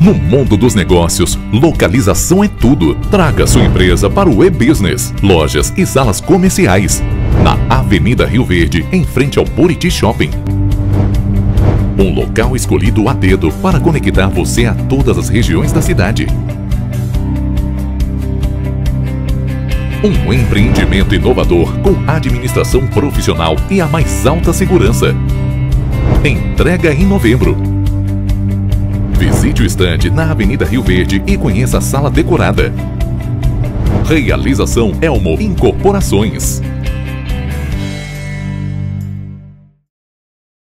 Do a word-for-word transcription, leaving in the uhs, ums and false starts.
No mundo dos negócios, localização é tudo. Traga sua empresa para o e-business. Lojas e salas comerciais. Na Avenida Rio Verde, em frente ao Buriti Shopping. Um local escolhido a dedo para conectar você a todas as regiões da cidade. Um empreendimento inovador com administração profissional e a mais alta segurança. Entrega em novembro. Visite o estande na Avenida Rio Verde e conheça a sala decorada. Realização Elmo Incorporações.